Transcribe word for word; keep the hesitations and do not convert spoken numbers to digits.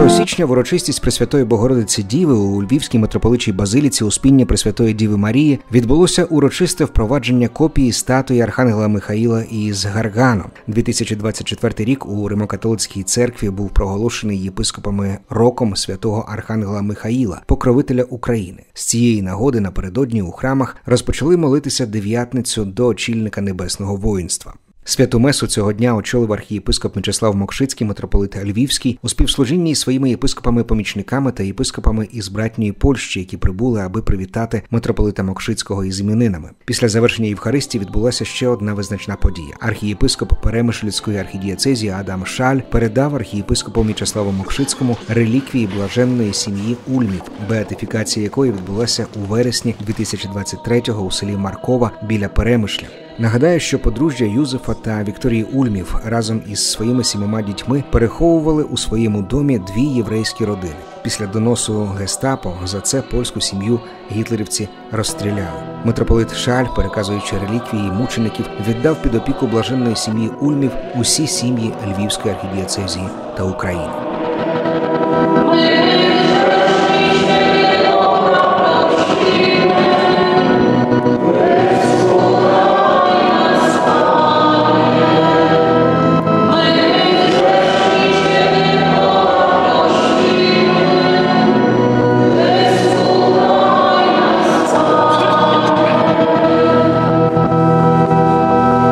п'ятого січня в урочистість Пресвятої Богородиці Діви у Львівській митрополичій базиліці Успіння Пресвятої Діви Марії відбулося урочисте впровадження копії статуї Архангела Михаїла із Гарганом. дві тисячі двадцять четвертий рік у Римо-католицькій церкві був проголошений єпископами роком святого Архангела Михаїла, покровителя України. З цієї нагоди напередодні у храмах розпочали молитися дев'ятницю до очільника небесного воїнства. Святу месу цього дня очолив архієпископ Мечислав Мокшицький, митрополит Львівський, у співслужінні із своїми єпископами-помічниками та єпископами із братньої Польщі, які прибули, аби привітати митрополита Мокшицького із іменинами. Після завершення Євхаристії відбулася ще одна визначна подія. Архієпископ Перемишльської архідієцезії Адам Шаль передав архієпископу Мечиславу Мокшицькому реліквії блаженної сім'ї Ульмів, беатифікація якої відбулася у вересні дві тисячі двадцять третього у селі Маркова біля Перемишля. Нагадаю, що подружжя Юзефа та Вікторії Ульмів разом із своїми сімома дітьми переховували у своєму домі дві єврейські родини. Після доносу гестапо за це польську сім'ю гітлерівці розстріляли. Митрополит Шаль, переказуючи реліквії мучеників, віддав під опіку блаженної сім'ї Ульмів усі сім'ї Львівської архідієцезії та України.